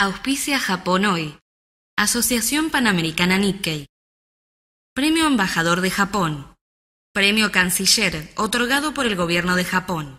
Auspicia Japón Hoy. Asociación Panamericana Nikkei. Premio Embajador de Japón. Premio Canciller, otorgado por el Gobierno de Japón.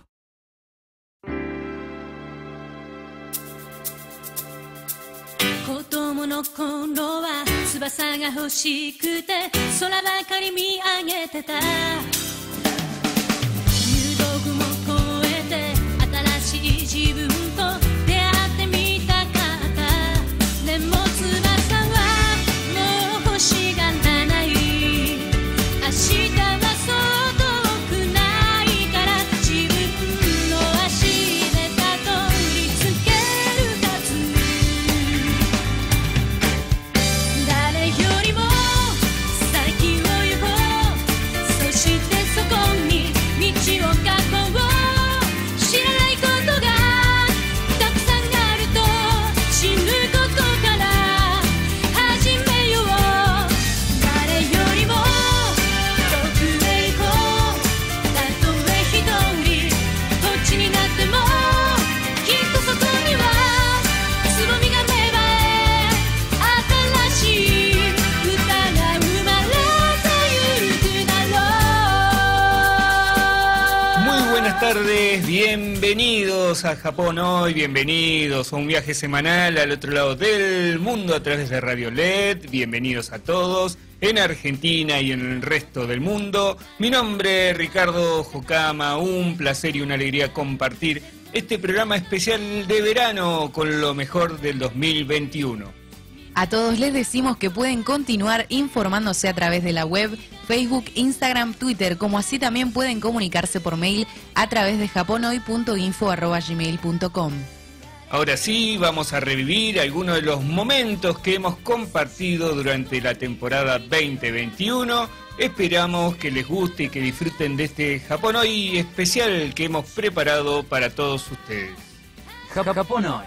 Bienvenidos a Japón Hoy, bienvenidos a un viaje semanal al otro lado del mundo a través de Radio LED. Bienvenidos a todos en Argentina y en el resto del mundo. Mi nombre es Ricardo Jokama, un placer y una alegría compartir este programa especial de verano con lo mejor del 2021. A todos les decimos que pueden continuar informándose a través de la web, Facebook, Instagram, Twitter, como así también pueden comunicarse por mail a través de japonhoy.info@gmail.com. Ahora sí, vamos a revivir algunos de los momentos que hemos compartido durante la temporada 2021. Esperamos que les guste y que disfruten de este Japón Hoy especial que hemos preparado para todos ustedes. Japón Hoy.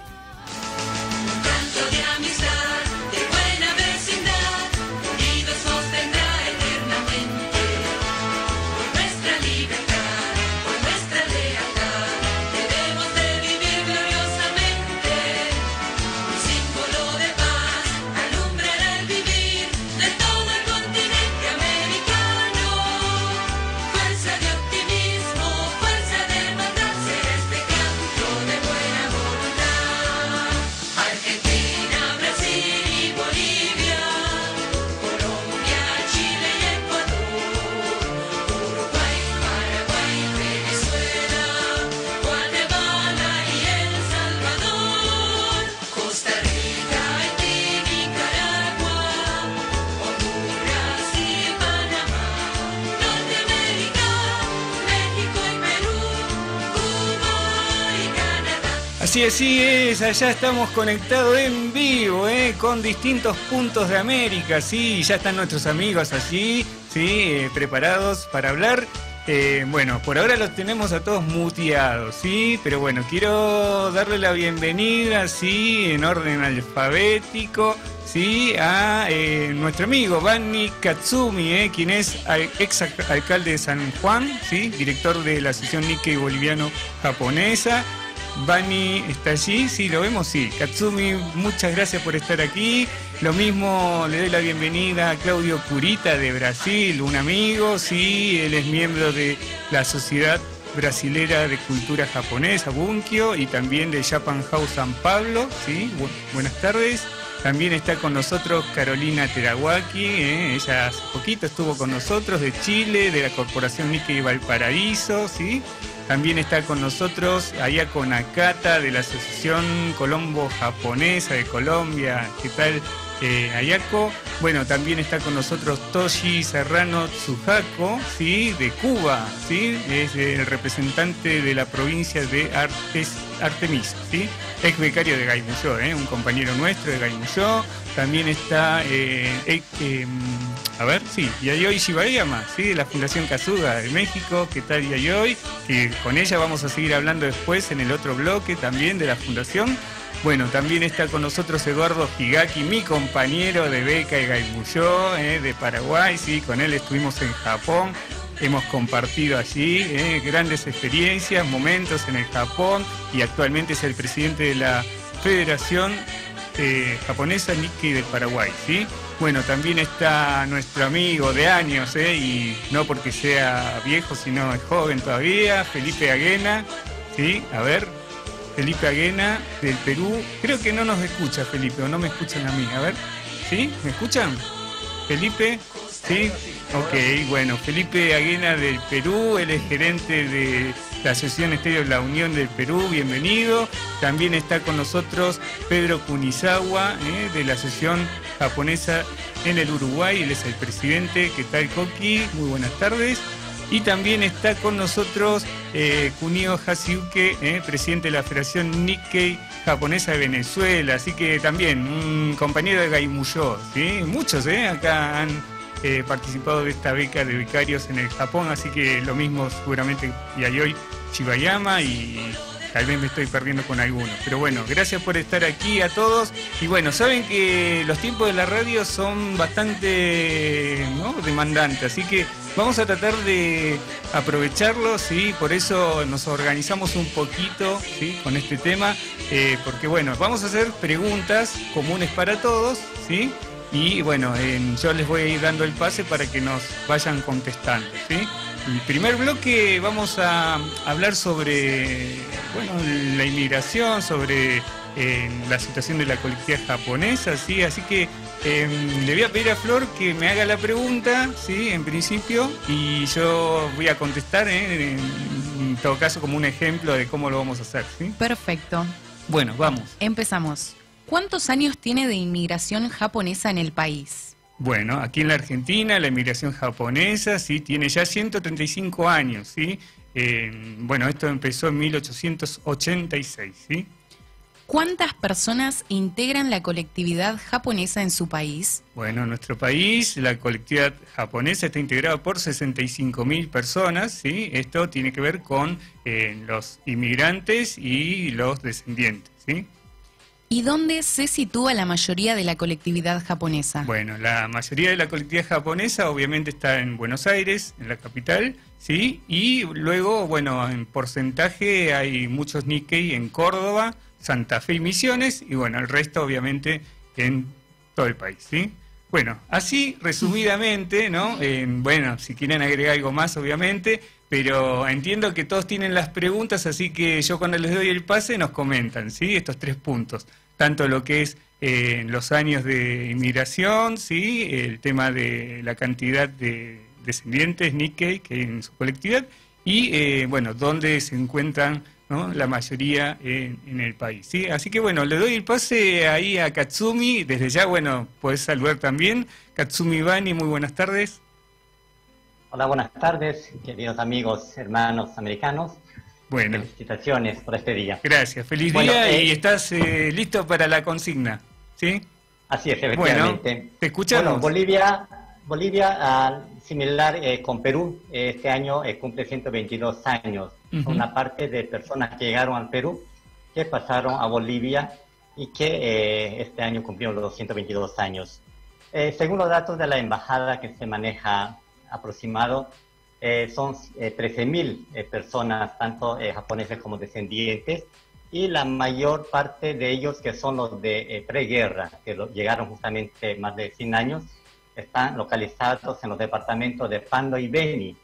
Así es, allá estamos conectados en vivo, con distintos puntos de América, sí, ya están nuestros amigos allí, sí, preparados para hablar. Bueno, por ahora los tenemos a todos muteados, sí, pero bueno, quiero darle la bienvenida, sí, en orden alfabético, sí, a nuestro amigo Bani Katsumi, quien es ex alcalde de San Juan, sí, director de la Asociación Nikkei Boliviano-Japonesa. Bani está allí, sí, lo vemos, sí. Katsumi, muchas gracias por estar aquí. Lo mismo le doy la bienvenida a Claudio Curita de Brasil, un amigo, sí, él es miembro de la Sociedad Brasilera de Cultura Japonesa, Bunkyo, y también de Japan House San Pablo, sí, buenas tardes. También está con nosotros Carolina Terawaki, ella hace poquito estuvo con nosotros, de Chile, de la Corporación Nikkei Valparaíso, sí. También está con nosotros Ayako Nakata de la Asociación Colombo Japonesa de Colombia. ¿Qué tal, Ayako? Bueno, también está con nosotros Toshi Serrano Tsujako, ¿sí? De Cuba, ¿sí? Es el representante de la provincia de Artemisa, ¿sí? Ex becario de Gaimusho, un compañero nuestro de Gaimusho. También está, Yayoi Shibayama, ¿sí? De la Fundación Kazuga de México. ¿Qué tal, Yayoi? Que con ella vamos a seguir hablando después en el otro bloque también de la Fundación. Bueno, también está con nosotros Eduardo Higaki, mi compañero de beca de Gaimusho, de Paraguay, ¿sí? Con él estuvimos en Japón. Hemos compartido allí grandes experiencias, momentos en el Japón, y actualmente es el presidente de la Federación Japonesa Nikkei del Paraguay, ¿sí? Bueno, también está nuestro amigo de años, y no porque sea viejo, sino es joven todavía, Felipe Aguena, ¿sí? A ver, Felipe Aguena del Perú. Creo que no nos escucha Felipe, o no me escuchan a mí, a ver, ¿sí? ¿Me escuchan? Felipe, ¿sí? Ok, bueno, Felipe Aguena del Perú, él es gerente de la Asociación Estéreo de la Unión del Perú, bienvenido. También está con nosotros Pedro Kunizawa, de la Asociación Japonesa en el Uruguay, él es el presidente. ¿Qué tal, Koki? Muy buenas tardes. Y también está con nosotros Kunio Hasiuke, presidente de la Federación Nikkei Japonesa de Venezuela, así que también un compañero de Gaimuyo, ¿sí? Muchos acá han participado de esta beca de becarios en el Japón, así que lo mismo seguramente Yayoi Chibayama, y tal vez me estoy perdiendo con algunos. Pero bueno, gracias por estar aquí a todos. Y bueno, saben que los tiempos de la radio son bastante, ¿no?, demandantes, así que vamos a tratar de aprovecharlos, ¿sí? Por eso nos organizamos un poquito, ¿sí?, con este tema, porque bueno, vamos a hacer preguntas comunes para todos, ¿sí? Y bueno, yo les voy a ir dando el pase para que nos vayan contestando, ¿sí? El primer bloque vamos a hablar sobre, bueno, la inmigración, sobre la situación de la colectividad japonesa, ¿sí? Así que le voy a pedir a Flor que me haga la pregunta, ¿sí?, en principio, y yo voy a contestar, en todo caso como un ejemplo de cómo lo vamos a hacer, ¿sí? Perfecto. Bueno, vamos. Empezamos. ¿Cuántos años tiene de inmigración japonesa en el país? Bueno, aquí en la Argentina la inmigración japonesa, sí, tiene ya 135 años, ¿sí? Bueno, esto empezó en 1886, ¿sí? ¿Cuántas personas integran la colectividad japonesa en su país? Bueno, en nuestro país la colectividad japonesa está integrada por 65.000 personas, ¿sí? Esto tiene que ver con los inmigrantes y los descendientes, ¿sí? ¿Y dónde se sitúa la mayoría de la colectividad japonesa? Bueno, la mayoría de la colectividad japonesa obviamente está en Buenos Aires, en la capital, ¿sí? Y luego, bueno, en porcentaje hay muchos Nikkei en Córdoba, Santa Fe y Misiones, y bueno, el resto obviamente en todo el país, ¿sí? Bueno, así resumidamente, ¿no? Bueno, si quieren agregar algo más, obviamente, pero entiendo que todos tienen las preguntas, así que yo cuando les doy el pase nos comentan, ¿sí? Estos 3 puntos, tanto lo que es los años de inmigración, ¿sí? El tema de la cantidad de descendientes Nikkei que hay en su colectividad, y bueno, dónde se encuentran, ¿no?, la mayoría en el país, ¿sí? Así que bueno, le doy el pase ahí a Katsumi. Desde ya, bueno, podés saludar también. Katsumi Bani, muy buenas tardes. Hola, buenas tardes, queridos amigos, hermanos americanos. Bueno. Felicitaciones por este día. Gracias, feliz día, y estás listo para la consigna, ¿sí? Así es, efectivamente. Bueno, te escuchamos. Bueno, Bolivia, similar con Perú, este año cumple 122 años. Una parte de personas que llegaron al Perú, que pasaron a Bolivia y que este año cumplieron los 122 años. Según los datos de la embajada que se maneja aproximado, son 13.000 personas, tanto japoneses como descendientes, y la mayor parte de ellos, que son los de preguerra, que llegaron justamente más de 100 años, están localizados en los departamentos de Pando y Beni.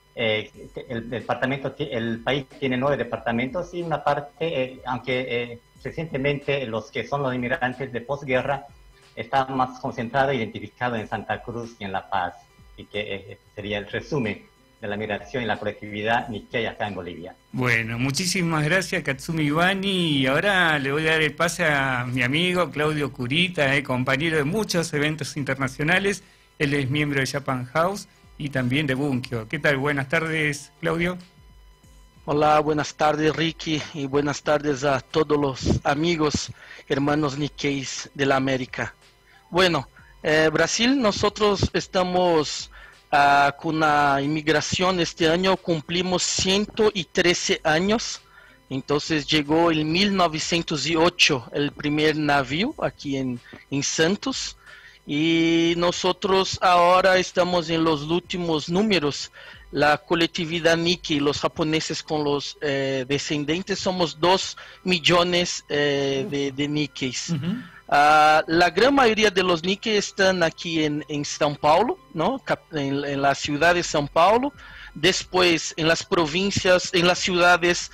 El país tiene 9 departamentos, y una parte, aunque recientemente los que son los inmigrantes de posguerra están más concentrados e identificados en Santa Cruz y en La Paz. Y que sería el resumen de la migración y la colectividad Nikkei acá en Bolivia. Bueno, muchísimas gracias, Katsumi Bani, y ahora le voy a dar el pase a mi amigo Claudio Curita, compañero de muchos eventos internacionales. Él es miembro de Japan House y también de Bunkyo. ¿Qué tal? Buenas tardes, Claudio. Hola, buenas tardes, Ricky, y buenas tardes a todos los amigos, hermanos Nikkeis de la América. Bueno, Brasil, nosotros estamos con la inmigración. Este año cumplimos 113 años. Entonces llegó en 1908 el primer navío aquí en Santos. Y nosotros ahora estamos en los últimos números. La colectividad Nikkei, los japoneses con los descendientes, somos 2 millones de Nikkeis. La gran mayoría de los Nikkei están aquí en São Paulo, ¿no? En la ciudad de São Paulo. Después en las provincias, en las ciudades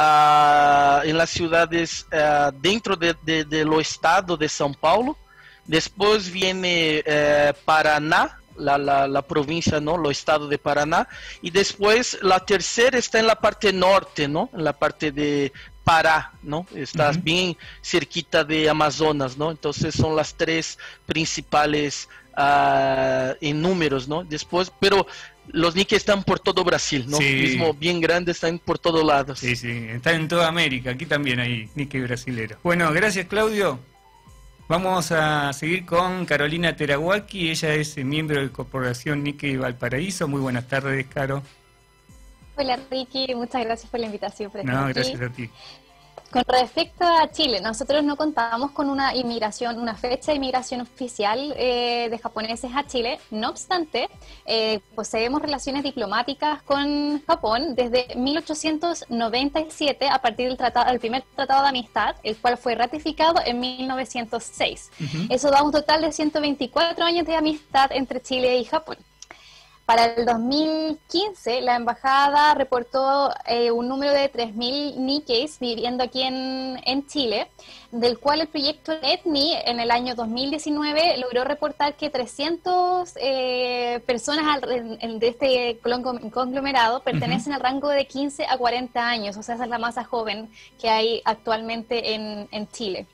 dentro de lo estado de São Paulo. Después viene Paraná, la provincia, ¿no? Lo estado de Paraná. Y después la tercera está en la parte norte, ¿no? En la parte de Pará, ¿no? Estás bien cerquita de Amazonas, ¿no? Entonces son las tres principales en números, ¿no? Después, pero los Nikkei están por todo Brasil, ¿no? Sí. Mismo bien grandes, están por todos lados. Sí, sí, están en toda América, aquí también hay Nikkei brasileros. Bueno, gracias Claudio. Vamos a seguir con Carolina Terawaki, ella es miembro de Corporación Nikkei Valparaíso. Muy buenas tardes, Caro. Hola Ricky, muchas gracias por la invitación. No, gracias a ti. Con respecto a Chile, nosotros no contamos con una fecha de inmigración oficial de japoneses a Chile. No obstante, poseemos relaciones diplomáticas con Japón desde 1897 a partir del primer tratado de amistad, el cual fue ratificado en 1906. Eso da un total de 124 años de amistad entre Chile y Japón. Para el 2015, la embajada reportó un número de 3.000 Nikkeis viviendo aquí en Chile, del cual el proyecto ETNI en el año 2019 logró reportar que 300 personas de este conglomerado pertenecen al rango de 15 a 40 años, o sea, esa es la masa joven que hay actualmente en Chile.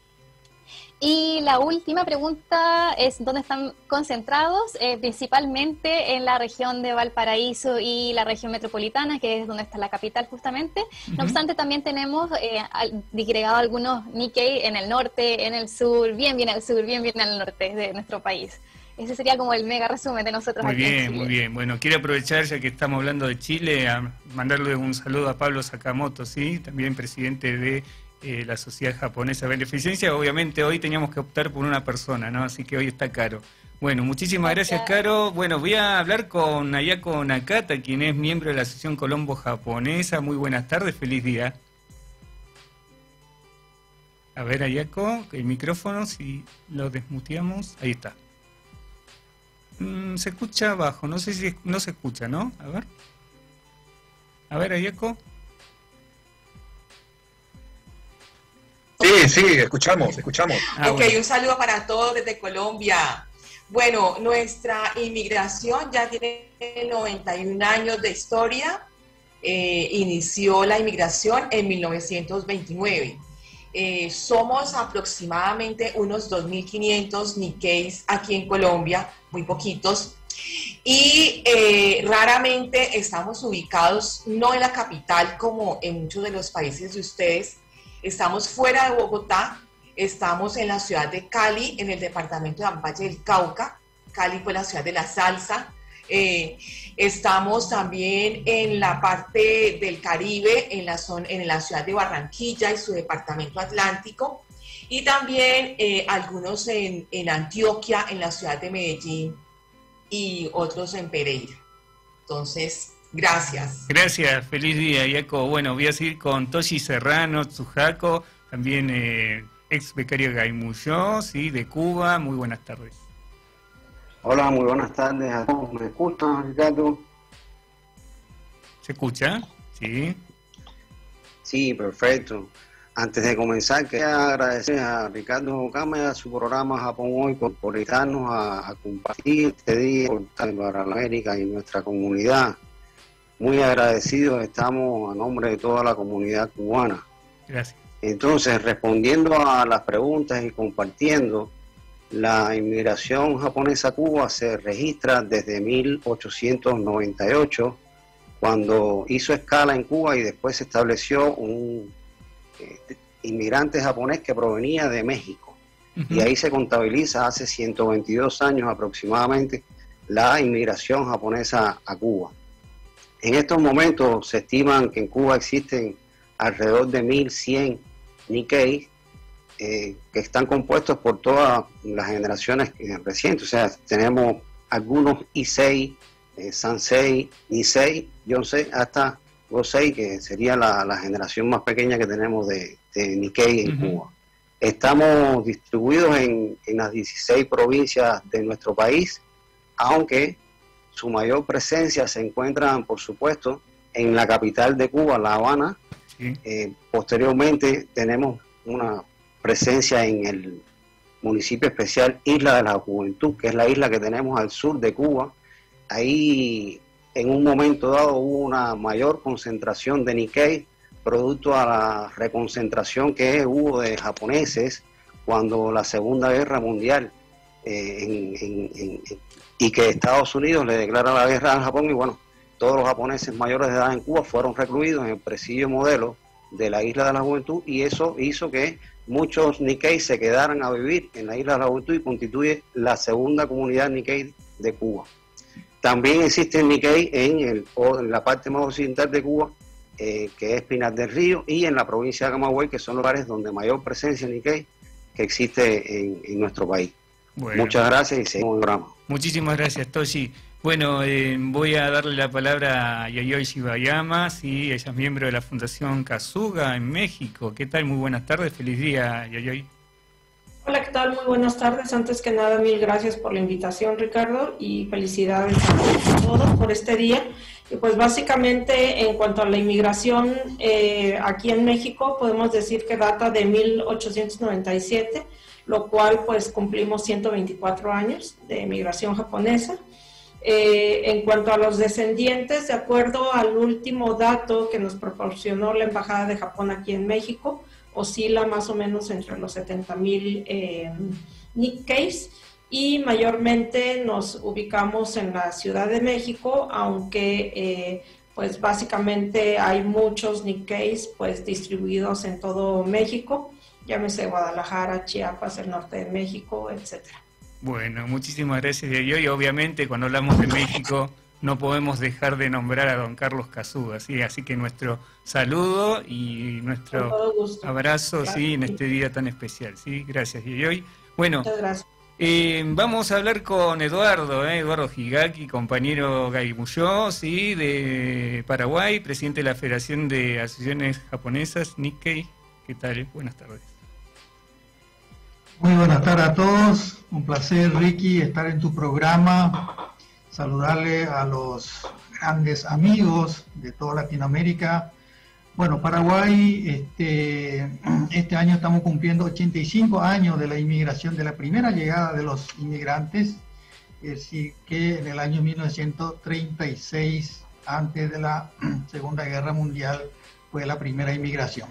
Y la última pregunta es ¿dónde están concentrados? Principalmente en la región de Valparaíso y la región metropolitana, que es donde está la capital justamente. No obstante, también tenemos digregado algunos Nikkei en el norte, en el sur, bien al sur, bien al norte de nuestro país. Ese sería como el mega resumen de nosotros aquí en Chile. Muy bien. Bueno, quiero aprovechar, ya que estamos hablando de Chile, a mandarle un saludo a Pablo Sakamoto, ¿sí? También presidente de la Sociedad Japonesa de Beneficencia. Obviamente hoy teníamos que optar por una persona, ¿no? Así que hoy está Caro. Bueno, muchísimas gracias, Caro. Bueno, voy a hablar con Ayako Nakata, quien es miembro de la Asociación Colombo Japonesa. Muy buenas tardes, feliz día. A ver, Ayako, el micrófono, si lo desmuteamos. Ahí está. Se escucha bajo, no sé si no se escucha, ¿no? A ver, Ayako. Sí, escuchamos. Bueno. Un saludo para todos desde Colombia. Bueno, nuestra inmigración ya tiene 91 años de historia. Inició la inmigración en 1929. Somos aproximadamente unos 2.500 Nikkeis aquí en Colombia, muy poquitos. Y raramente estamos ubicados no en la capital como en muchos de los países de ustedes. Estamos fuera de Bogotá, estamos en la ciudad de Cali, en el departamento de Valle del Cauca. Cali fue la ciudad de la salsa. Estamos también en la parte del Caribe, en la ciudad de Barranquilla y su departamento atlántico. Y también algunos en Antioquia, en la ciudad de Medellín y otros en Pereira. Entonces, gracias. Gracias, feliz día, Ayako. Bueno, voy a seguir con Toshi Serrano Tsujako, también ex becario Gaimuyo, ¿sí? De Cuba. Muy buenas tardes. Hola, muy buenas tardes a todos. ¿Me escuchan, Ricardo? ¿Se escucha? Sí. Sí, perfecto. Antes de comenzar, quería agradecer a Ricardo Okama y a su programa Japón Hoy por invitarnos a compartir este día para la América y nuestra comunidad. Muy agradecidos estamos a nombre de toda la comunidad cubana. Gracias. Entonces, respondiendo a las preguntas y compartiendo, la inmigración japonesa a Cuba se registra desde 1898, cuando hizo escala en Cuba y después se estableció un inmigrante japonés que provenía de México. Y ahí se contabiliza hace 122 años aproximadamente la inmigración japonesa a Cuba. En estos momentos se estiman que en Cuba existen alrededor de 1.100 Nikkei que están compuestos por todas las generaciones recientes. O sea, tenemos algunos Issei, Sansei, Nisei, Yonsei, hasta Gosei, que sería la generación más pequeña que tenemos de Nikkei en Cuba. Estamos distribuidos en las 16 provincias de nuestro país, aunque su mayor presencia se encuentra, por supuesto, en la capital de Cuba, La Habana. Sí. Posteriormente tenemos una presencia en el municipio especial Isla de la Juventud, que es la isla que tenemos al sur de Cuba. Ahí en un momento dado hubo una mayor concentración de Nikkei, producto a la reconcentración que hubo de japoneses cuando la Segunda Guerra Mundial y que Estados Unidos le declara la guerra al Japón, y bueno, todos los japoneses mayores de edad en Cuba fueron recluidos en el presidio modelo de la Isla de la Juventud, y eso hizo que muchos Nikkei se quedaran a vivir en la Isla de la Juventud y constituye la segunda comunidad Nikkei de Cuba. También existe Nikkei en la parte más occidental de Cuba, que es Pinar del Río, y en la provincia de Camagüey, que son lugares donde mayor presencia Nikkei que existe en nuestro país. Bueno. Muchas gracias y seguimos el programa. Muchísimas gracias, Toshi. Bueno, voy a darle la palabra a Yayoi Shibayama, sí, ella es miembro de la Fundación Kasuga en México. ¿Qué tal? Muy buenas tardes, feliz día, Yayoi. Hola, ¿qué tal? Muy buenas tardes. Antes que nada, mil gracias por la invitación, Ricardo, y felicidades a todos por este día. Y pues básicamente, en cuanto a la inmigración aquí en México, podemos decir que data de 1897, lo cual pues cumplimos 124 años de migración japonesa. En cuanto a los descendientes, de acuerdo al último dato que nos proporcionó la Embajada de Japón aquí en México, oscila más o menos entre los 70,000 Nikkeis, y mayormente nos ubicamos en la Ciudad de México, aunque pues básicamente hay muchos Nikkeis pues distribuidos en todo México, llámese Guadalajara, Chiapas, el norte de México, etcétera. Bueno, muchísimas gracias, y obviamente cuando hablamos de México no podemos dejar de nombrar a don Carlos Kasuga, ¿sí? Así que nuestro saludo y nuestro abrazo, ¿sí? En este día tan especial, ¿sí? Gracias, Yayoi. Bueno, muchas gracias. Vamos a hablar con Eduardo Higaki, compañero Gaimuyó, ¿sí? De Paraguay, presidente de la Federación de Asociaciones Japonesas, Nikkei. ¿Qué tal? Buenas tardes. Muy buenas tardes a todos, un placer, Ricky, estar en tu programa, saludarle a los grandes amigos de toda Latinoamérica. Bueno, Paraguay, este año estamos cumpliendo 85 años de la inmigración, de la primera llegada de los inmigrantes, es decir, que en el año 1936, antes de la Segunda Guerra Mundial, fue la primera inmigración.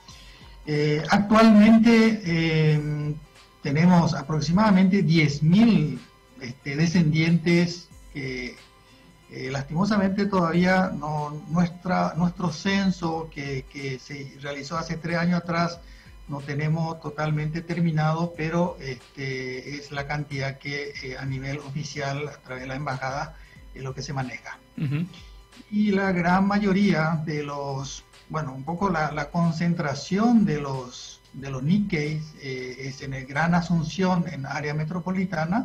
Actualmente tenemos aproximadamente 10.000 descendientes que lastimosamente todavía nuestro censo que se realizó hace 3 años atrás no tenemos totalmente terminado, pero es la cantidad que a nivel oficial a través de la embajada es lo que se maneja. Uh-huh. Y la gran mayoría de los, bueno, un poco la concentración de los Nikkeis es en el Gran Asunción, en área metropolitana,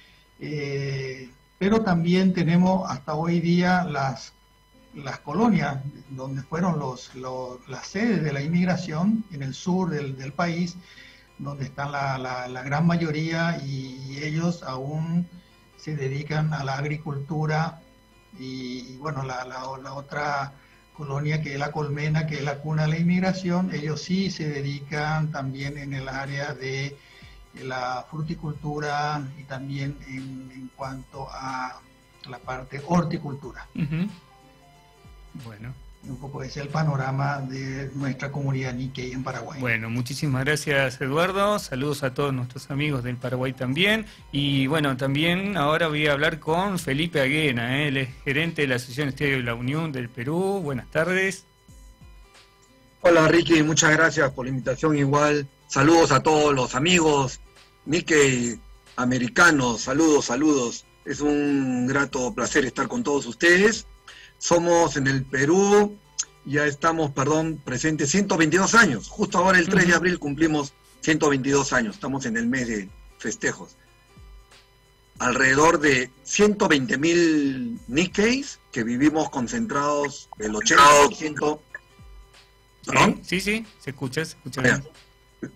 pero también tenemos hasta hoy día las colonias donde fueron las sedes de la inmigración en el sur del país, donde están la gran mayoría, y ellos aún se dedican a la agricultura. Y bueno, la otra colonia, que es la Colmena, que es la cuna de la inmigración, ellos sí se dedican también en el área de la fruticultura y también en cuanto a la parte horticultura. Uh-huh. Bueno. Un poco ese es el panorama de nuestra comunidad Nikkei en Paraguay. Bueno, muchísimas gracias, Eduardo. Saludos a todos nuestros amigos del Paraguay también. Y bueno, también ahora voy a hablar con Felipe Aguena, él es gerente de la Asociación Estadio de la Unión del Perú. Buenas tardes. Hola, Ricky, muchas gracias por la invitación. Igual, saludos a todos los amigos Nikkei americanos. Saludos. Es un grato placer estar con todos ustedes. Somos en el Perú, ya estamos, presentes 122 años. Justo ahora el 3 de abril cumplimos 122 años. Estamos en el mes de festejos. Alrededor de 120.000 Nikkeis que vivimos concentrados el 80%. ¿Perdón? Sí, se escucha bien.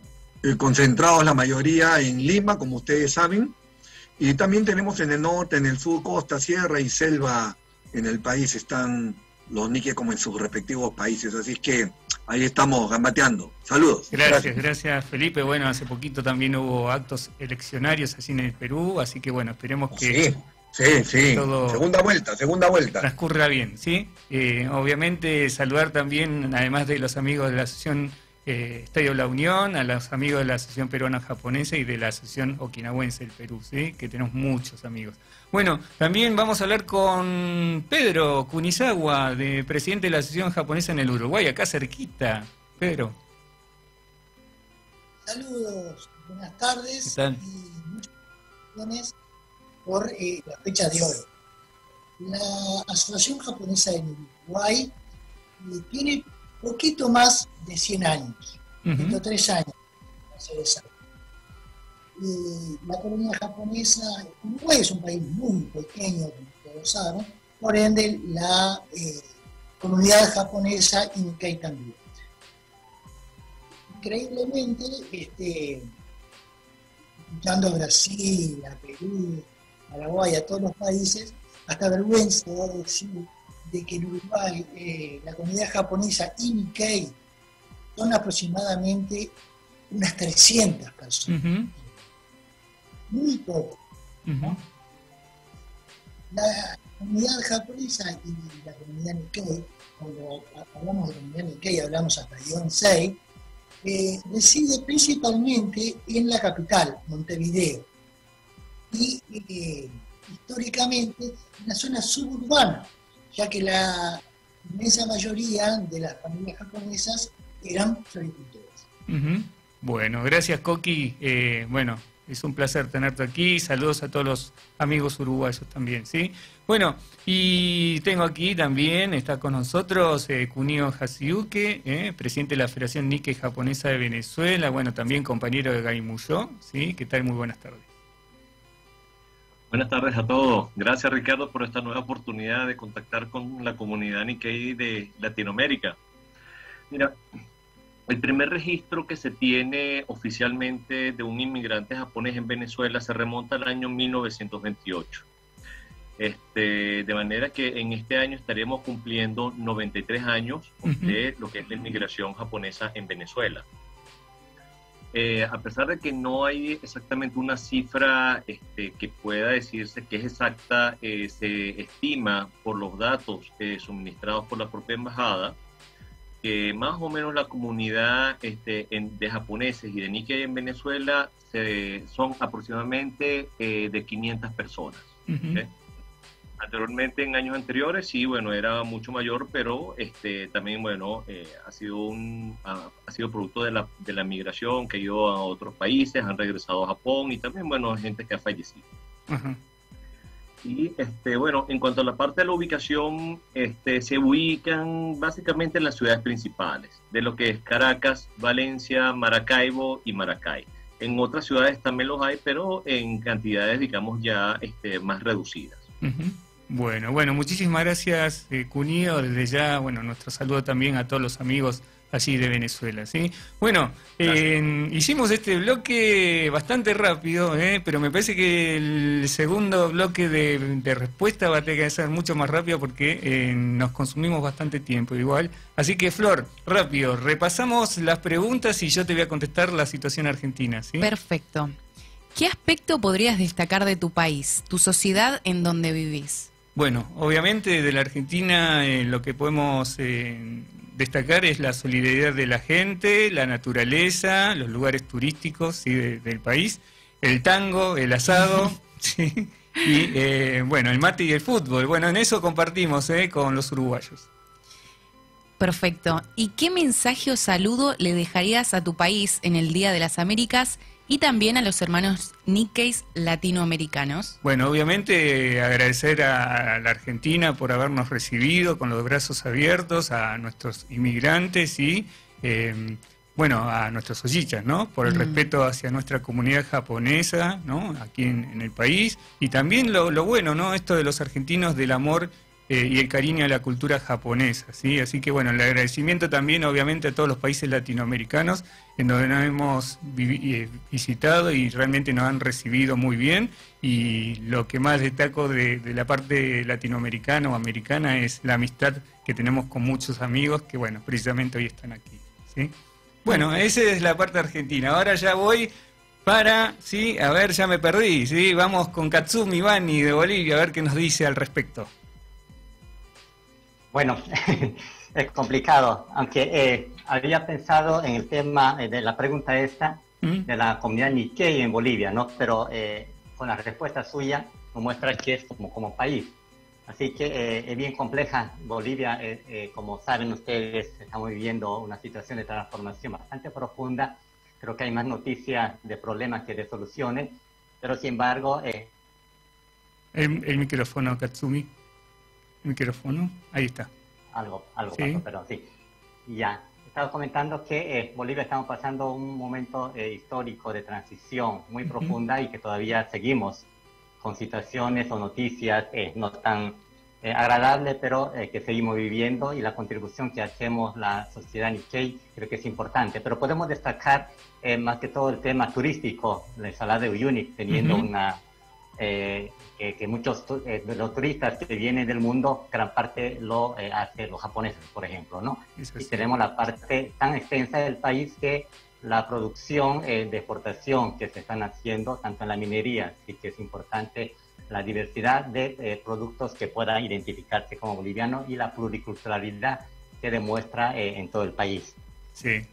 concentrados la mayoría en Lima, como ustedes saben, y también tenemos en el norte, en el sur, costa, sierra y selva en el país, están los niques como en sus respectivos países, así que ahí estamos gambateando. Saludos. Gracias Felipe. Bueno, hace poquito también hubo actos eleccionarios así en el Perú, así que bueno, esperemos que sí. todo segunda vuelta. transcurra bien, ¿sí? Obviamente saludar también, además de los amigos de la Asociación Estadio La Unión, a los amigos de la Asociación Peruana Japonesa y de la Asociación Okinawense del Perú, ¿sí? Que tenemos muchos amigos. Bueno, también vamos a hablar con Pedro Kunizawa, presidente de la Asociación Japonesa en el Uruguay, acá cerquita. Pedro. Saludos, buenas tardes. ¿Qué tal? Y muchas gracias por la fecha de hoy. La Asociación Japonesa en Uruguay tiene poquito más de 100 años, 103 años. La colonia japonesa, Uruguay es un país muy pequeño, como todos saben, por ende la comunidad japonesa y Nikkei también. Increíblemente, escuchando a Brasil, a Perú, Paraguay, a todos los países, hasta vergüenza de decir de que en Uruguay la comunidad japonesa y Nikkei son aproximadamente unas 300 personas. Muy poco. ¿No? La comunidad japonesa y la comunidad Nikkei, cuando hablamos de comunidad Nikkei, hablamos hasta de Yonsei, reside principalmente en la capital, Montevideo, y históricamente en la zona suburbana, ya que la inmensa mayoría de las familias japonesas eran floricultores. Bueno, gracias Coqui. Bueno, es un placer tenerte aquí. Saludos a todos los amigos uruguayos también, ¿sí? Bueno, y tengo aquí también, está con nosotros Kunio Hasiuke, presidente de la Federación Nikkei Japonesa de Venezuela, bueno, también compañero de Gaimuyo, ¿sí? ¿Qué tal? Muy buenas tardes. Buenas tardes a todos. Gracias, Ricardo, por esta nueva oportunidad de contactar con la comunidad Nikkei de Latinoamérica. Mira, el primer registro que se tiene oficialmente de un inmigrante japonés en Venezuela se remonta al año 1928. De manera que en este año estaremos cumpliendo 93 años de lo que es la inmigración japonesa en Venezuela. A pesar de que no hay exactamente una cifra que pueda decirse que es exacta, se estima por los datos suministrados por la propia embajada que más o menos la comunidad de japoneses y de Nikkei en Venezuela son aproximadamente de 500 personas. ¿Okay? Anteriormente, en años anteriores, sí, bueno, era mucho mayor, pero también, bueno, ha sido producto de la migración que ha ido a otros países, han regresado a Japón y también, bueno, gente que ha fallecido. Y, bueno, en cuanto a la parte de la ubicación, se ubican básicamente en las ciudades principales, de lo que es Caracas, Valencia, Maracaibo y Maracay. En otras ciudades también los hay, pero en cantidades, digamos, ya más reducidas. Bueno, muchísimas gracias, Kunio. Desde ya, bueno, nuestro saludo también a todos los amigos allí de Venezuela, ¿sí? Bueno, hicimos este bloque bastante rápido, pero me parece que el segundo bloque de respuesta va a tener que ser mucho más rápido porque nos consumimos bastante tiempo igual. Así que, Flor, rápido, repasamos las preguntas y yo te voy a contestar la situación argentina, ¿sí? Perfecto. ¿Qué aspecto podrías destacar de tu país, tu sociedad en donde vivís? Bueno, obviamente de la Argentina lo que podemos destacar es la solidaridad de la gente, la naturaleza, los lugares turísticos, ¿sí? del país, el tango, el asado, ¿sí? Y bueno, el mate y el fútbol. Bueno, en eso compartimos con los uruguayos. Perfecto. ¿Y qué mensaje o saludo le dejarías a tu país en el Día de las Américas y también a los hermanos Nikkeis latinoamericanos? Bueno, obviamente agradecer a la Argentina por habernos recibido con los brazos abiertos, a nuestros inmigrantes y, bueno, a nuestros ollichas, ¿no? Por el respeto hacia nuestra comunidad japonesa, ¿no? Aquí en el país. Y también lo bueno, ¿no? Esto de los argentinos, del amor y el cariño a la cultura japonesa, ¿sí? Así que bueno, el agradecimiento también obviamente a todos los países latinoamericanos en donde nos hemos visitado y realmente nos han recibido muy bien, y lo que más destaco de la parte latinoamericana o americana es la amistad que tenemos con muchos amigos que bueno, precisamente hoy están aquí, ¿sí? Bueno, esa es la parte argentina. Ahora ya voy para, sí, a ver, ya me perdí, ¿sí? Vamos con Katsumi Bani de Bolivia a ver qué nos dice al respecto. Bueno, es complicado, aunque había pensado en el tema de la pregunta esta de la comunidad Nikkei en Bolivia, ¿no? Pero con la respuesta suya nos muestra que es como país. Así que es bien compleja. Bolivia, como saben ustedes, estamos viviendo una situación de transformación bastante profunda. Creo que hay más noticias de problemas que de soluciones, pero sin embargo... El micrófono, Katsumi. Micrófono, ahí está. Algo ¿sí? pasó, pero sí. Ya, estaba comentando que Bolivia estamos pasando un momento histórico de transición muy profunda y que todavía seguimos con situaciones o noticias no tan agradables, pero que seguimos viviendo, y la contribución que hacemos la sociedad Nikkei creo que es importante. Pero podemos destacar más que todo el tema turístico, la ensalada de Uyuni, teniendo una... que muchos de los turistas que vienen del mundo, gran parte lo hacen los japoneses, por ejemplo, ¿no? Y tenemos la parte tan extensa del país que la producción de exportación que se están haciendo, tanto en la minería, así que es importante la diversidad de productos que puedan identificarse como boliviano y la pluriculturalidad que demuestra en todo el país. Sí.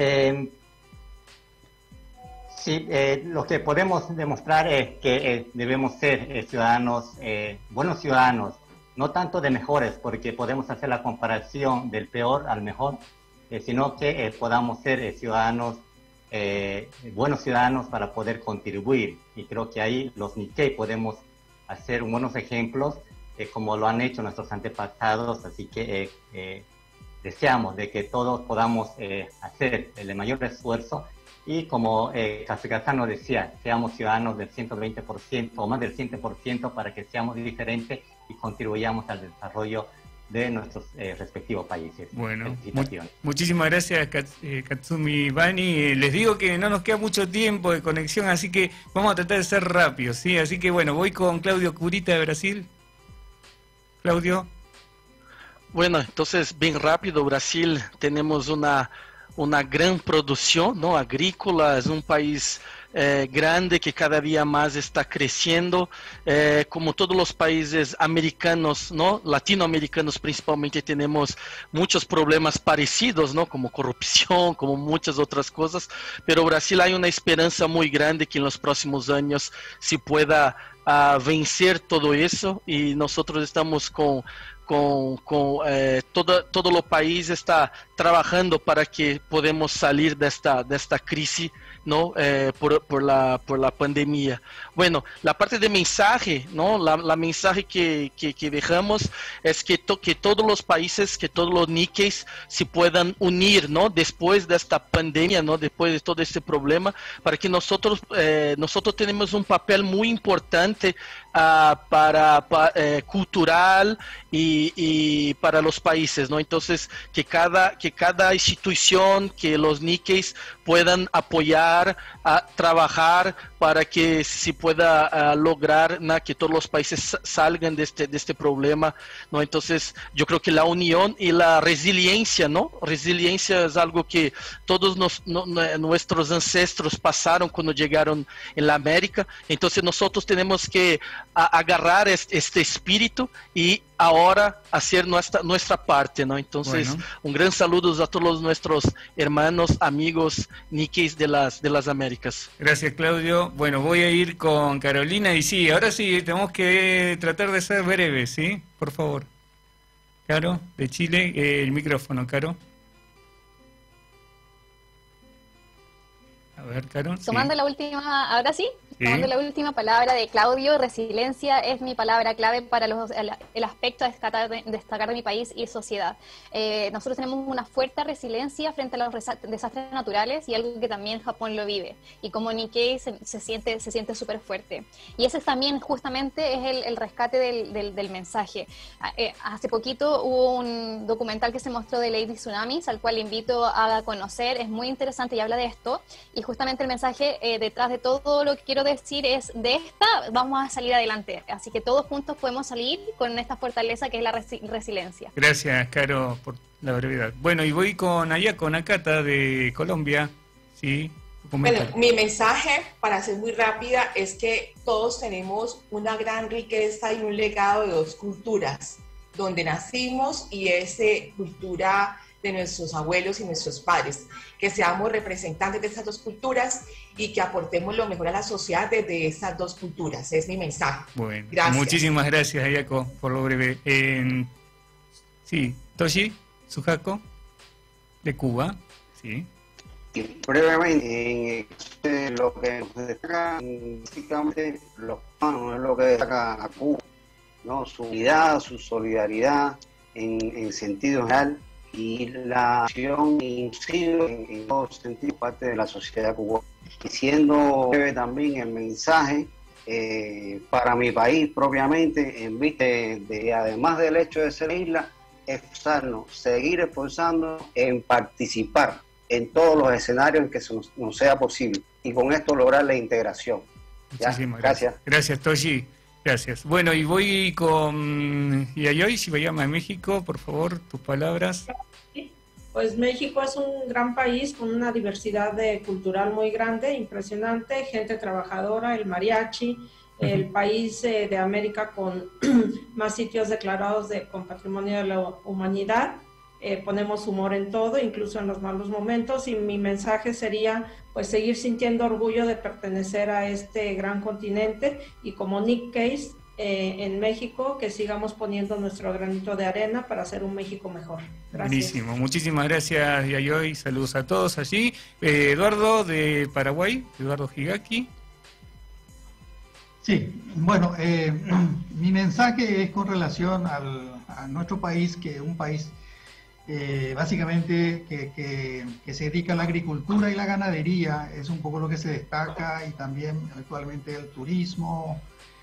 Sí, lo que podemos demostrar es que debemos ser ciudadanos, buenos ciudadanos, no tanto de mejores, porque podemos hacer la comparación del peor al mejor, sino que podamos ser ciudadanos, buenos ciudadanos para poder contribuir. Y creo que ahí los Nikkei podemos hacer buenos ejemplos, como lo han hecho nuestros antepasados, así que deseamos de que todos podamos hacer el mayor esfuerzo. Y como Kasuga-san nos decía, seamos ciudadanos del 120% o más del 100% para que seamos diferentes y contribuyamos al desarrollo de nuestros respectivos países. Bueno, muchísimas gracias Katsumi Bani. Les digo que no nos queda mucho tiempo de conexión, así que vamos a tratar de ser rápidos, ¿sí? Así que bueno, voy con Claudio Curita de Brasil. Claudio. Bueno, entonces bien rápido, Brasil tenemos una gran producción, ¿no? Agrícola, es un país grande que cada día más está creciendo, como todos los países americanos, ¿no? Latinoamericanos principalmente, tenemos muchos problemas parecidos, ¿no? Como corrupción, como muchas otras cosas, pero Brasil hay una esperanza muy grande que en los próximos años se pueda vencer todo eso, y nosotros estamos todo el país está trabajando para que podamos salir de esta crisis, ¿no? Por la pandemia. Bueno, la parte de mensaje, ¿no? La mensaje que dejamos es que todos los países, que todos los Nikkeis se puedan unir, ¿no? Después de esta pandemia, ¿no? Después de todo este problema, para que nosotros tenemos un papel muy importante cultural y para los países, ¿no? Entonces, que cada institución, que los Nikkeis puedan apoyar, a trabajar para que se pueda lograr, ¿no? Que todos los países salgan de este problema, ¿no? Entonces, yo creo que la unión y la resiliencia, ¿no? Resiliencia es algo que todos nuestros ancestros pasaron cuando llegaron en la América. Entonces, nosotros tenemos que agarrar este espíritu y ahora hacer nuestra parte, ¿no? Entonces, bueno, un gran saludo a todos nuestros hermanos, amigos Nikkeis de las Américas. Gracias, Claudio. Bueno, voy a ir con Carolina, y sí, ahora sí, tenemos que tratar de ser breves, ¿sí? Por favor. Caro, de Chile, el micrófono, Caro. A ver, Caro. Tomando la última, ¿ahora sí? Tomando la última palabra de Claudio, resiliencia es mi palabra clave para el aspecto a destacar de mi país y sociedad. Nosotros tenemos una fuerte resiliencia frente a los desastres naturales y algo que también Japón lo vive. Y como Nikkei se siente súper fuerte. Y ese también justamente es el rescate del mensaje. Hace poquito hubo un documental que se mostró de Lady Tsunamis, al cual invito a conocer. Es muy interesante y habla de esto. Y justamente el mensaje detrás de todo lo que quiero decir es, de esta vamos a salir adelante, así que todos juntos podemos salir con esta fortaleza que es la resiliencia. Gracias, Caro, por la brevedad. Bueno, y voy con Ayako Nakata de Colombia. Sí, bueno, mi mensaje, para ser muy rápida, es que todos tenemos una gran riqueza y un legado de dos culturas, donde nacimos y es cultura de nuestros abuelos y nuestros padres, que seamos representantes de estas dos culturas y que aportemos lo mejor a la sociedad desde esas dos culturas. Es mi mensaje. Bueno, gracias. Muchísimas gracias, Ayako, por lo breve. Sí, Toshi Sujako, de Cuba. Sí. Y brevemente, lo que nos destaca, básicamente, los cubanos es lo que destaca a Cuba, ¿no? Su unidad, su solidaridad en sentido general, y la acción inclusive en todos sentidos parte de la sociedad cubana. Y siendo breve también el mensaje para mi país propiamente, en vista de además del hecho de ser isla, esforzarnos, seguir esforzándonos en participar en todos los escenarios en que nos sea posible y con esto lograr la integración. Muchísimas gracias. Gracias, Toshi. Gracias. Bueno, y voy con Yayoi, si vayamos a México, por favor, tus palabras. Pues México es un gran país con una diversidad cultural muy grande, impresionante, gente trabajadora, el mariachi, el país de América con más sitios declarados con patrimonio de la humanidad. Ponemos humor en todo, incluso en los malos momentos, y mi mensaje sería pues seguir sintiendo orgullo de pertenecer a este gran continente, y como Nikkei en México, que sigamos poniendo nuestro granito de arena para hacer un México mejor. Gracias. Buenísimo, muchísimas gracias, Yayoi, saludos a todos allí. Eduardo de Paraguay, Eduardo Higaki. Sí, bueno, mi mensaje es con relación a nuestro país, que es un país básicamente que se dedica a la agricultura y la ganadería, es un poco lo que se destaca, y también actualmente el turismo.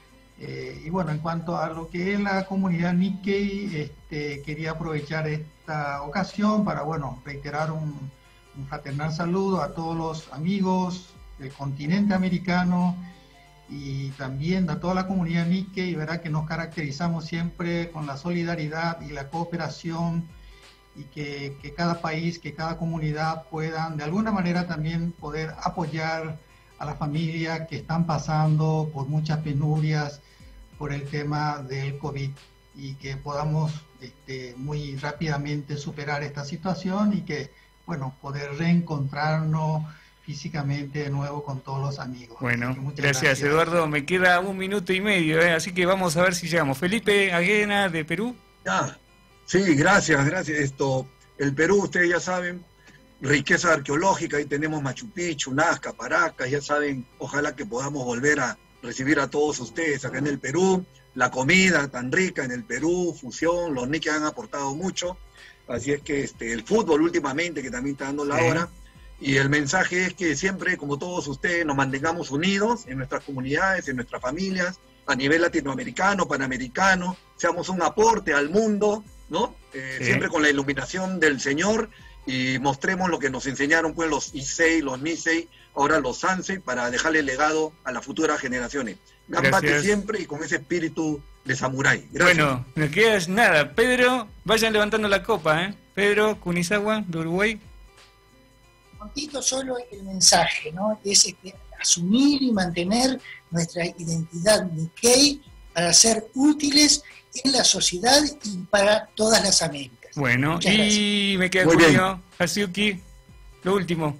Y bueno, en cuanto a lo que es la comunidad Nikkei, quería aprovechar esta ocasión para, bueno, reiterar un fraternal saludo a todos los amigos del continente americano y también a toda la comunidad Nikkei. Verá que nos caracterizamos siempre con la solidaridad y la cooperación, y que cada país, que cada comunidad puedan de alguna manera también poder apoyar a las familias que están pasando por muchas penurias por el tema del COVID, y que podamos muy rápidamente superar esta situación y que, bueno, poder reencontrarnos físicamente de nuevo con todos los amigos. Bueno, gracias, Eduardo. Me queda 1 minuto y medio, así que vamos a ver si llegamos. Felipe Aguena, de Perú. Sí, gracias. El Perú, ustedes ya saben, riqueza arqueológica, ahí tenemos Machu Picchu, Nazca, Paracas, ya saben, ojalá que podamos volver a recibir a todos ustedes acá en el Perú, la comida tan rica en el Perú, fusión, los Nikkei han aportado mucho, así es que el fútbol últimamente, que también está dando la hora, y el mensaje es que siempre, como todos ustedes, nos mantengamos unidos en nuestras comunidades, en nuestras familias, a nivel latinoamericano, panamericano, seamos un aporte al mundo, ¿no? Siempre con la iluminación del Señor, y mostremos lo que nos enseñaron pues los Issei, los Nisei, ahora los Sansei, para dejarle legado a las futuras generaciones. Gambate siempre y con ese espíritu de samurái. Gracias. Bueno, no queda nada. Pedro, vayan levantando la copa, ¿eh? Pedro Kunizawa, de Uruguay. Contito solo el mensaje, ¿no? Es asumir y mantener nuestra identidad Nikkei para ser útiles en la sociedad y para todas las Américas. Bueno, muchas y gracias. Me queda conmigo, Hatsuyuki, lo último.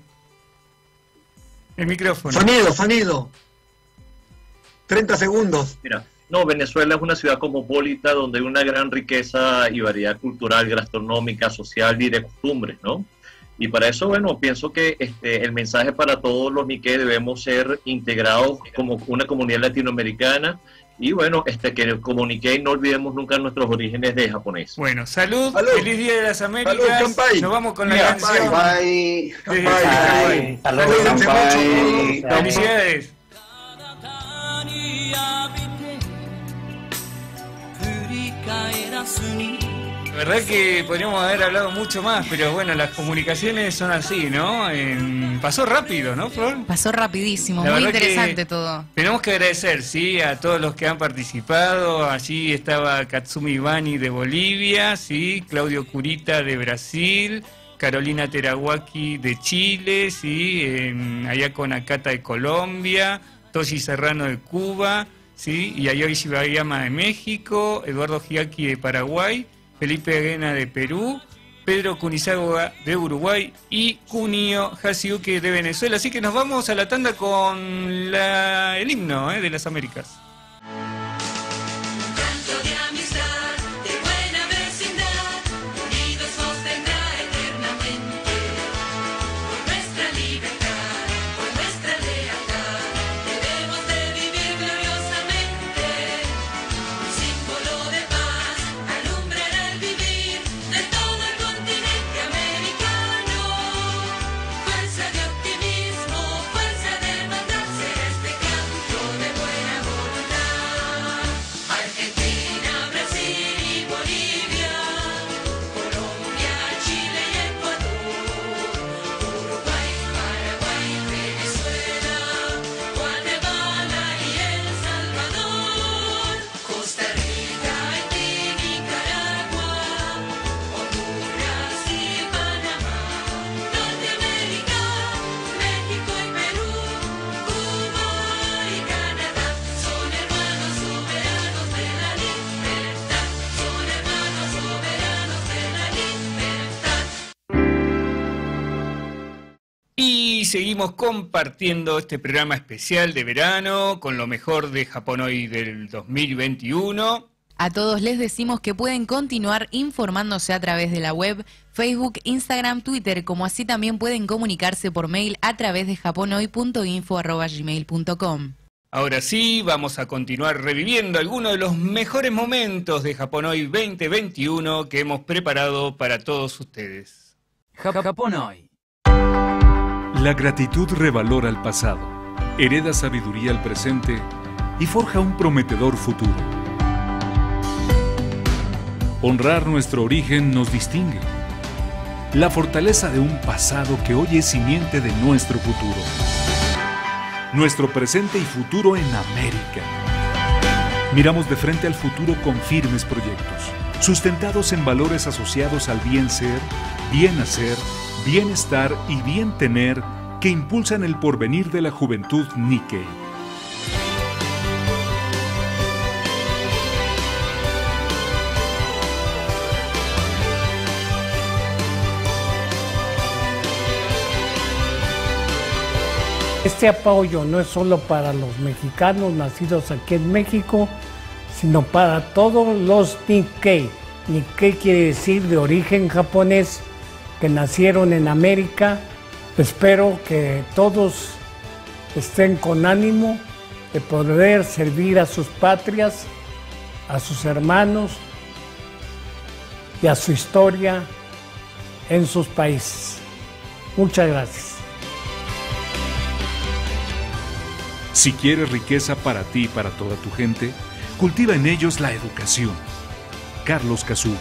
El micrófono. Sonido. 30 segundos. Mira, Venezuela es una ciudad cosmopolita donde hay una gran riqueza y variedad cultural, gastronómica, social y de costumbres, ¿no? Y para eso, bueno, pienso que el mensaje para todos los Nikkei: debemos ser integrados como una comunidad latinoamericana. Y bueno, que como Nikkei no olvidemos nunca nuestros orígenes de japonés. Bueno, salud, feliz Día de las Américas. Salud, nos vamos con la canción. Kanpai. Felicidades. La verdad que podríamos haber hablado mucho más, pero bueno, las comunicaciones son así, ¿no? Pasó rápido, ¿no, Flor? Pasó rapidísimo, La muy verdad interesante todo. Tenemos que agradecer, sí, a todos los que han participado. Allí estaba Katsumi Ibani de Bolivia, sí, Claudio Curita de Brasil, Carolina Terawaki de Chile, sí, Ayako Nakata de Colombia, Toshi Serrano de Cuba, sí, y Yayoi Shibayama de México, Eduardo Hiaki de Paraguay, Felipe Aguena de Perú, Pedro Kunizawa de Uruguay y Kunio Hasiuke de Venezuela. Así que nos vamos a la tanda con el himno de las Américas. Seguimos compartiendo este programa especial de verano con lo mejor de Japón Hoy del 2021. A todos les decimos que pueden continuar informándose a través de la web, Facebook, Instagram, Twitter, como así también pueden comunicarse por mail a través de japonhoy.info@gmail.com. Ahora sí, vamos a continuar reviviendo algunos de los mejores momentos de Japón Hoy 2021 que hemos preparado para todos ustedes. Japón Hoy. La gratitud revalora el pasado, hereda sabiduría al presente y forja un prometedor futuro. Honrar nuestro origen nos distingue. La fortaleza de un pasado que hoy es simiente de nuestro futuro. Nuestro presente y futuro en América. Miramos de frente al futuro con firmes proyectos, sustentados en valores asociados al bien ser, bien hacer, bienestar y bien tener que impulsan el porvenir de la juventud Nikkei. Este apoyo no es solo para los mexicanos nacidos aquí en México, sino para todos los Nikkei. Nikkei quiere decir de origen japonés, que nacieron en América. Espero que todos estén con ánimo de poder servir a sus patrias, a sus hermanos y a su historia en sus países. Muchas gracias. Si quieres riqueza para ti y para toda tu gente, cultiva en ellos la educación. Carlos Kazuga.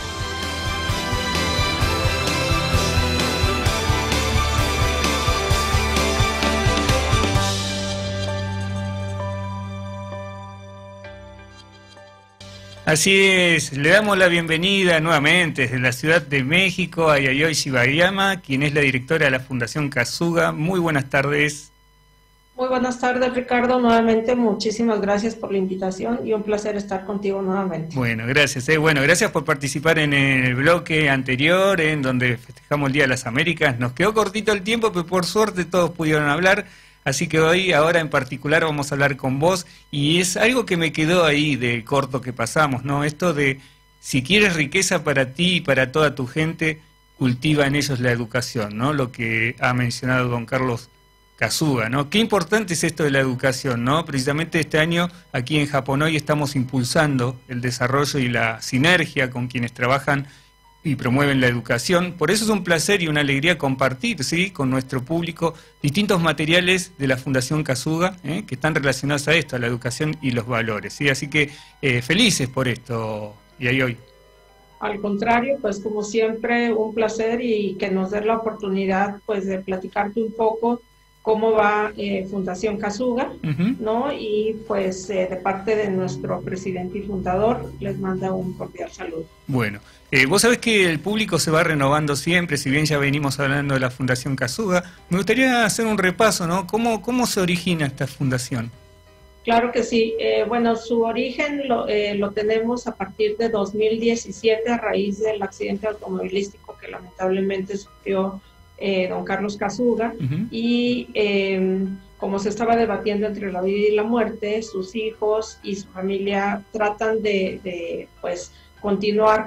Así es, le damos la bienvenida nuevamente desde la Ciudad de México a Yayoi Shibayama, quien es la directora de la Fundación Kazuga. Muy buenas tardes. Muy buenas tardes, Ricardo. Nuevamente, muchísimas gracias por la invitación y un placer estar contigo nuevamente. Bueno, gracias. Bueno, gracias por participar en el bloque anterior, en donde festejamos el Día de las Américas. Nos quedó cortito el tiempo, pero por suerte todos pudieron hablar. Así que hoy, ahora en particular, vamos a hablar con vos. Y es algo que me quedó ahí del corto que pasamos, ¿no? Esto de, si quieres riqueza para ti y para toda tu gente, cultiva en ellos la educación, ¿no? Lo que ha mencionado don Carlos Kazuga, ¿no? Qué importante es esto de la educación, ¿no? Precisamente este año aquí en Japonoy estamos impulsando el desarrollo y la sinergia con quienes trabajan y promueven la educación. Por eso es un placer y una alegría compartir, ¿sí?, con nuestro público distintos materiales de la Fundación Kazuga, que están relacionados a esto, a la educación y los valores, ¿sí? Así que felices por esto, y ahí hoy. Al contrario, pues como siempre, un placer y que nos dé la oportunidad pues de platicarte un poco cómo va Fundación Kazuga, ¿no? Y pues de parte de nuestro presidente y fundador, les manda un cordial saludo. Bueno, vos sabés que el público se va renovando siempre, si bien ya venimos hablando de la Fundación Kazuga. Me gustaría hacer un repaso, ¿no? ¿Cómo se origina esta fundación? Claro que sí. Bueno, su origen lo tenemos a partir de 2017 a raíz del accidente automovilístico que lamentablemente sufrió don Carlos Kazuga, y como se estaba debatiendo entre la vida y la muerte, sus hijos y su familia tratan de pues continuar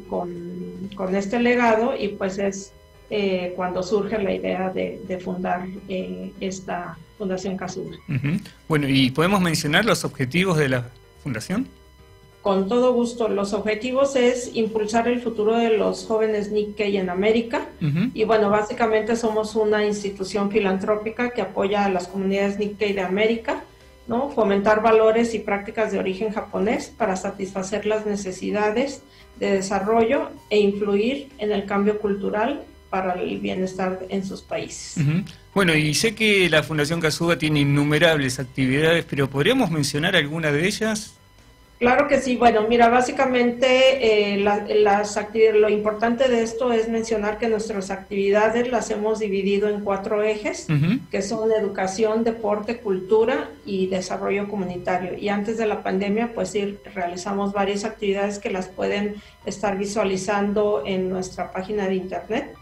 con este legado, y pues es cuando surge la idea de fundar esta Fundación Kazuga. Bueno, ¿y podemos mencionar los objetivos de la fundación? Con todo gusto. Los objetivos es impulsar el futuro de los jóvenes Nikkei en América. Y bueno, básicamente somos una institución filantrópica que apoya a las comunidades Nikkei de América, ¿no? Fomentar valores y prácticas de origen japonés para satisfacer las necesidades de desarrollo e influir en el cambio cultural para el bienestar en sus países. Bueno, y sé que la Fundación Kazuga tiene innumerables actividades, pero ¿podríamos mencionar alguna de ellas? Claro que sí. Bueno, mira, básicamente lo importante de esto es mencionar que nuestras actividades las hemos dividido en 4 ejes, que son educación, deporte, cultura y desarrollo comunitario. Y antes de la pandemia, pues sí, realizamos varias actividades que las pueden estar visualizando en nuestra página de internet,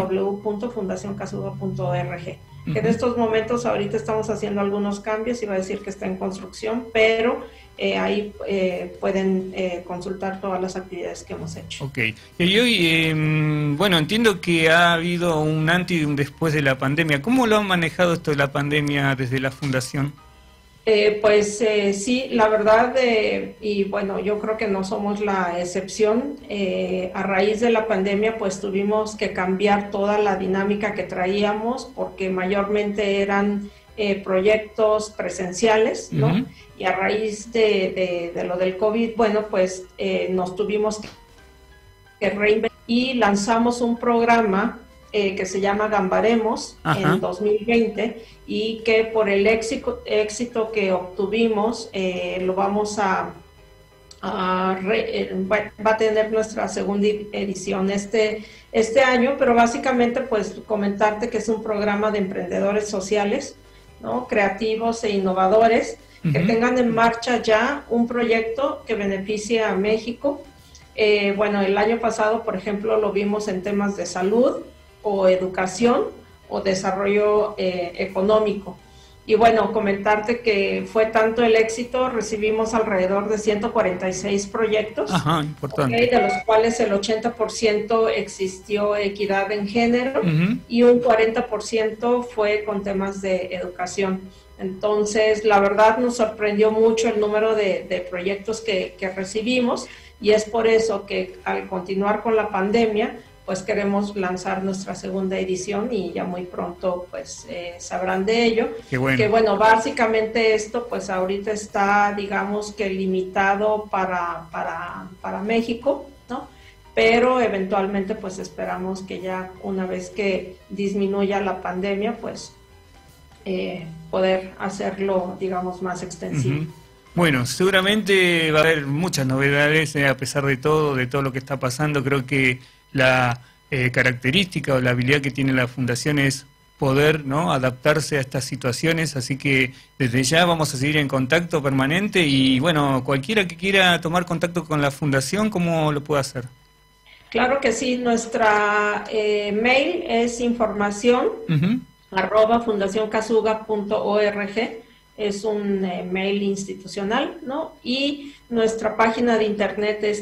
www.fundacionkazuga.org. Que en estos momentos ahorita estamos haciendo algunos cambios, iba a decir que está en construcción, pero ahí pueden consultar todas las actividades que hemos hecho. Ok. Y hoy, bueno, entiendo que ha habido un antes y un después de la pandemia. ¿Cómo lo han manejado esto de la pandemia desde la Fundación? Pues sí, la verdad, y bueno, yo creo que no somos la excepción. A raíz de la pandemia, pues tuvimos que cambiar toda la dinámica que traíamos, porque mayormente eran proyectos presenciales, ¿no? Y a raíz de lo del COVID, bueno, pues nos tuvimos que reinventar y lanzamos un programa que se llama Gambaremos en 2020, y que por el éxito que obtuvimos lo vamos va a tener nuestra segunda edición este año, pero básicamente pues comentarte que es un programa de emprendedores sociales, ¿no? Creativos e innovadores que tengan en marcha ya un proyecto que beneficie a México. Bueno, el año pasado, por ejemplo, lo vimos en temas de salud o educación o desarrollo económico. Y bueno, comentarte que fue tanto el éxito, recibimos alrededor de 146 proyectos, de los cuales el 80% existió equidad en género y un 40% fue con temas de educación. Entonces, la verdad nos sorprendió mucho el número de proyectos que recibimos, y es por eso que al continuar con la pandemia, pues queremos lanzar nuestra segunda edición, y ya muy pronto pues sabrán de ello. Qué bueno. Que bueno, básicamente esto pues ahorita está, digamos que limitado para México, ¿no? Pero eventualmente pues esperamos que ya una vez que disminuya la pandemia, pues poder hacerlo, digamos, más extensivo. Bueno, seguramente va a haber muchas novedades, a pesar de todo lo que está pasando. Creo que la característica o la habilidad que tiene la Fundación es poder, ¿no?, adaptarse a estas situaciones, así que desde ya vamos a seguir en contacto permanente, y bueno, cualquiera que quiera tomar contacto con la Fundación, ¿cómo lo puede hacer? Claro que sí, nuestra mail es información @fundacionkazuga.org. es un mail institucional, ¿no? Y nuestra página de internet es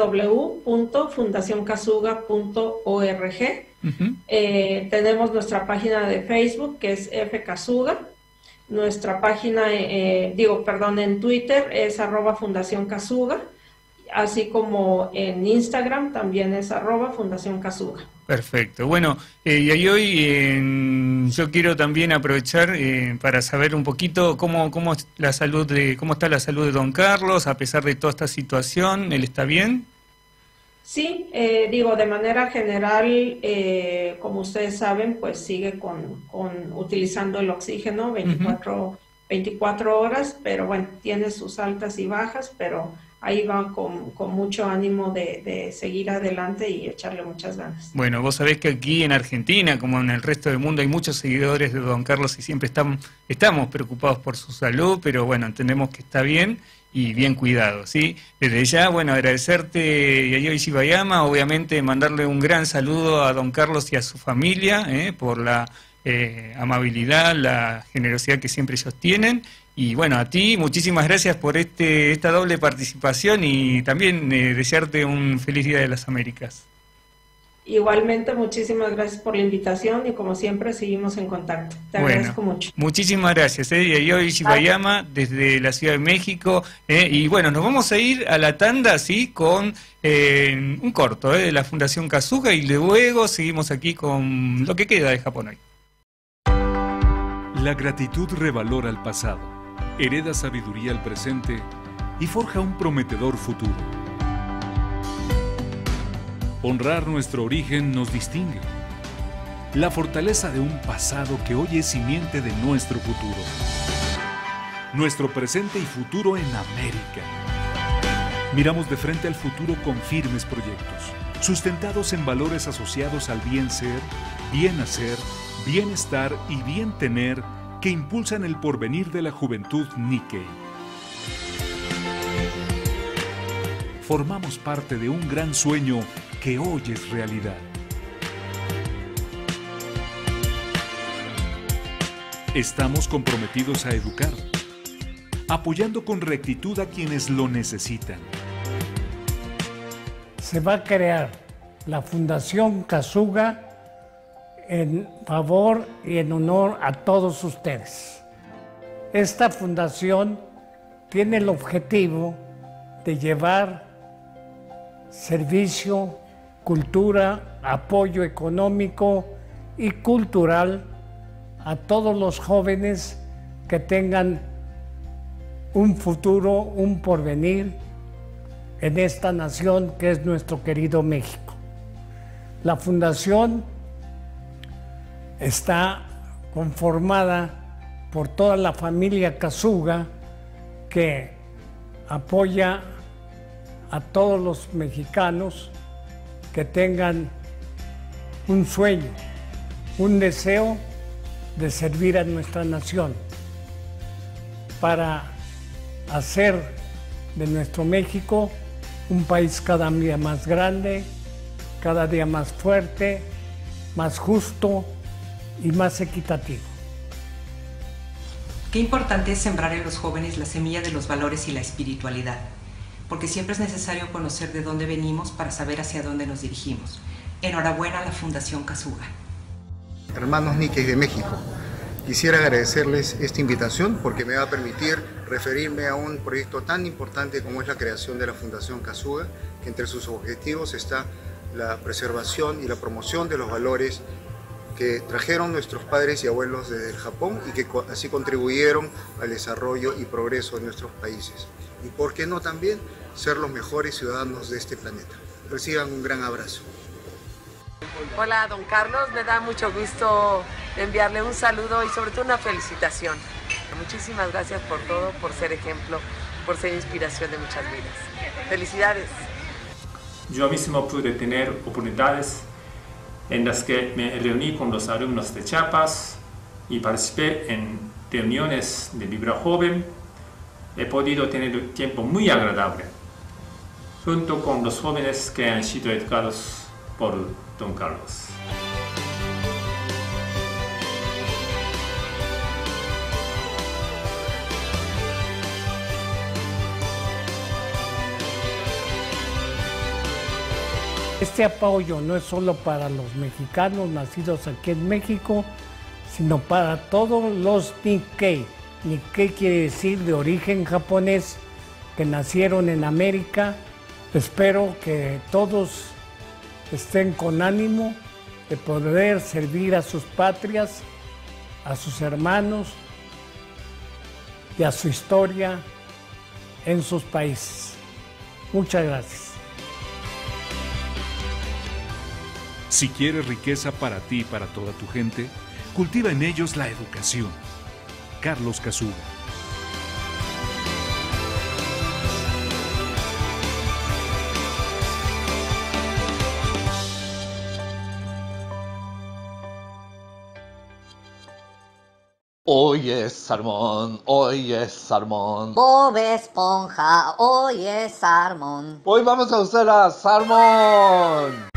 www.fundacioncasuga.org. Tenemos nuestra página de Facebook, que es FCasuga. Nuestra página, en Twitter es @FundaciónCasuga, así como en Instagram también es @FundaciónCasuga. Perfecto. Bueno, y hoy yo quiero también aprovechar para saber un poquito cómo está la salud de don Carlos, a pesar de toda esta situación. ¿Él está bien? Sí, de manera general, como ustedes saben, pues sigue utilizando el oxígeno 24 horas, pero bueno, tiene sus altas y bajas, pero ahí va con mucho ánimo de seguir adelante y echarle muchas ganas. Bueno, vos sabés que aquí en Argentina, como en el resto del mundo, hay muchos seguidores de don Carlos y siempre estamos preocupados por su salud, pero bueno, entendemos que está bien y bien cuidado, ¿sí? Desde ya, bueno, agradecerte, Yayoi Shibayama, obviamente mandarle un gran saludo a don Carlos y a su familia, por la amabilidad, la generosidad que siempre ellos tienen. Y bueno, a ti, muchísimas gracias por esta doble participación y también desearte un feliz Día de las Américas. Igualmente, muchísimas gracias por la invitación y como siempre seguimos en contacto. Te agradezco mucho. Muchísimas gracias, Yayoi Shibayama desde la Ciudad de México. Y bueno, nos vamos a ir a la tanda, ¿sí? Con un corto de la Fundación Kasuga y luego seguimos aquí con lo que queda de Japón hoy. La gratitud revalora el pasado, hereda sabiduría al presente y forja un prometedor futuro. Honrar nuestro origen nos distingue. La fortaleza de un pasado que hoy es simiente de nuestro futuro. Nuestro presente y futuro en América. Miramos de frente al futuro con firmes proyectos, sustentados en valores asociados al bien ser, bien hacer, bienestar y bien tener que impulsan el porvenir de la juventud Nikkei. Formamos parte de un gran sueño que hoy es realidad. Estamos comprometidos a educar, apoyando con rectitud a quienes lo necesitan. Se va a crear la Fundación Kasuga en favor y en honor a todos ustedes. Esta fundación tiene el objetivo de llevar servicio, cultura, apoyo económico y cultural a todos los jóvenes que tengan un futuro, un porvenir en esta nación que es nuestro querido México. La fundación está conformada por toda la familia Kasuga que apoya a todos los mexicanos que tengan un sueño, un deseo de servir a nuestra nación para hacer de nuestro México un país cada día más grande, cada día más fuerte, más justo y más equitativo. Qué importante es sembrar en los jóvenes la semilla de los valores y la espiritualidad, porque siempre es necesario conocer de dónde venimos para saber hacia dónde nos dirigimos. Enhorabuena a la Fundación Kasuga. Hermanos Nikkei de México, quisiera agradecerles esta invitación porque me va a permitir referirme a un proyecto tan importante como es la creación de la Fundación Kasuga, que entre sus objetivos está la preservación y la promoción de los valores que trajeron nuestros padres y abuelos desde el Japón y que así contribuyeron al desarrollo y progreso de nuestros países. Y por qué no también ser los mejores ciudadanos de este planeta. Reciban un gran abrazo. Hola, don Carlos, me da mucho gusto enviarle un saludo y sobre todo una felicitación. Muchísimas gracias por todo, por ser ejemplo, por ser inspiración de muchas vidas. Felicidades. Yo mismo pude tener oportunidades en las que me reuní con los alumnos de Chiapas y participé en reuniones de Vibra Joven. He podido tener un tiempo muy agradable junto con los jóvenes que han sido educados por don Carlos. Este apoyo no es solo para los mexicanos nacidos aquí en México, sino para todos los Nikkei. Nikkei quiere decir de origen japonés, que nacieron en América. Espero que todos estén con ánimo de poder servir a sus patrias, a sus hermanos y a su historia en sus países. Muchas gracias. Si quieres riqueza para ti y para toda tu gente, cultiva en ellos la educación. Carlos Kazuga. Hoy es salmón, hoy es salmón. Bob Esponja, hoy es salmón. Hoy vamos a usar a salmón.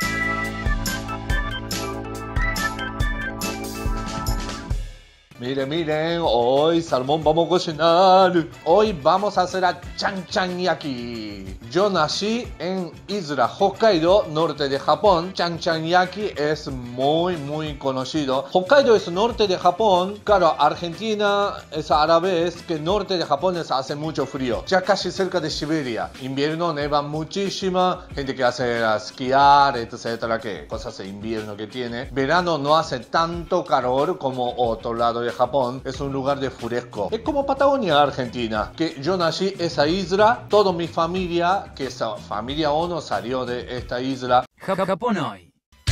Miren, miren, hoy salmón vamos a cocinar. Hoy vamos a hacer a chanchan-yaki. Yo nací en isla Hokkaido, norte de Japón. Chanchan-yaki es muy conocido. Hokkaido es norte de Japón. Claro, Argentina es a la vez que norte de Japón hace mucho frío. Ya casi cerca de Siberia. Invierno neva muchísima. Gente que hace esquiar, etcétera, que cosas de invierno que tiene. Verano no hace tanto calor como otro lado de Japón. Es un lugar de fresco. Es como Patagonia, Argentina. Que yo nací en esa isla. Toda mi familia, que esa familia Ono salió de esta isla. Japón hoy.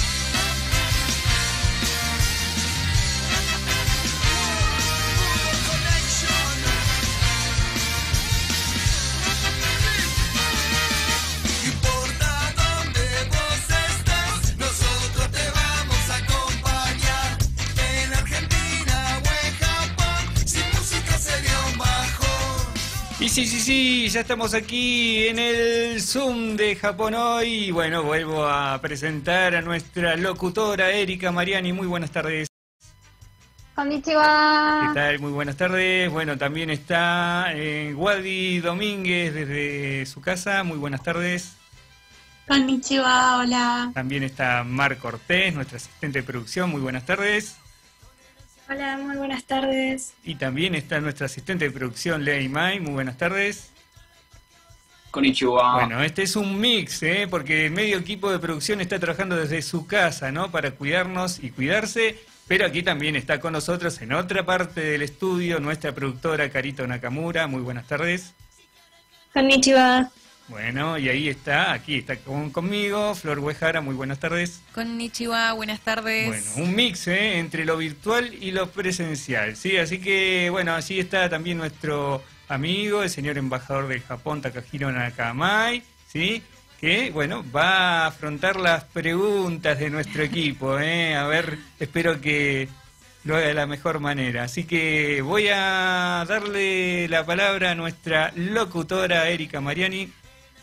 Y sí, ya estamos aquí en el Zoom de Japón hoy. Y bueno, vuelvo a presentar a nuestra locutora Erika Mariani. Muy buenas tardes. Konnichiwa. ¿Qué tal? Muy buenas tardes. Bueno, también está Wadi Domínguez desde su casa. Muy buenas tardes. Konnichiwa, hola. También está Mar Cortés, nuestra asistente de producción. Muy buenas tardes. Hola, muy buenas tardes. Y también está nuestra asistente de producción, Lea Imai. Muy buenas tardes. Konnichiwa. Bueno, este es un mix, porque el medio equipo de producción está trabajando desde su casa, ¿no? Para cuidarnos y cuidarse. Pero aquí también está con nosotros en otra parte del estudio nuestra productora Carito Nakamura. Muy buenas tardes. Konnichiwa. Bueno, y ahí está, aquí está conmigo, Flor Huejara, muy buenas tardes. Konnichiwa, buenas tardes. Bueno, un mix entre lo virtual y lo presencial, ¿sí? Así que, bueno, así está también nuestro amigo, el señor embajador de Japón, Takahiro Nakamai, ¿sí? Que, bueno, va a afrontar las preguntas de nuestro equipo, A ver, espero que lo haga de la mejor manera. Así que voy a darle la palabra a nuestra locutora Erika Mariani.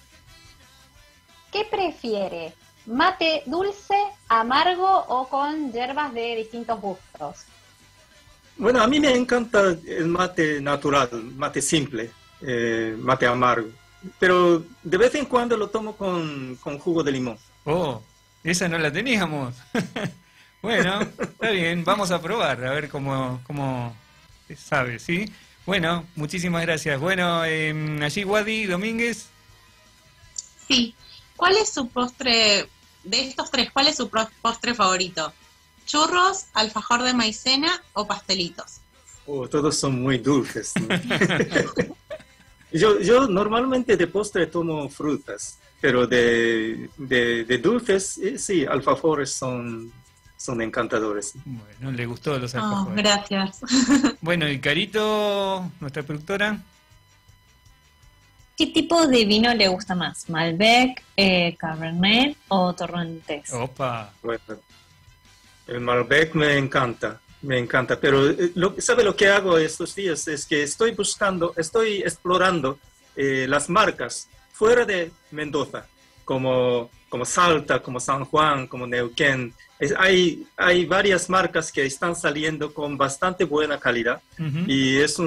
¿Qué prefiere? ¿Mate dulce, amargo o con hierbas de distintos gustos? Bueno, a mí me encanta el mate natural, mate simple, mate amargo. Pero de vez en cuando lo tomo con jugo de limón. Oh, esa no la teníamos. Bueno, está bien, vamos a probar, a ver cómo sabe, ¿sí? Bueno, muchísimas gracias. Bueno, allí Wadi Domínguez. Sí. ¿Cuál es su postre, de estos tres, cuál es su postre favorito? ¿Churros, alfajor de maicena o pastelitos? Todos son muy dulces, ¿no? Yo normalmente de postre tomo frutas, pero de dulces, sí, alfajores son encantadores. Bueno, le gustó los alfajores. Gracias. Bueno, y Carito, nuestra productora. ¿Qué tipo de vino le gusta más? ¿Malbec, Cabernet o Torrontés? Opa. Bueno, el Malbec me encanta, pero ¿sabe lo que hago estos días? Es que estoy explorando las marcas fuera de Mendoza, como Salta, como San Juan, como Neuquén. Hay varias marcas que están saliendo con bastante buena calidad. Uh-huh. Y es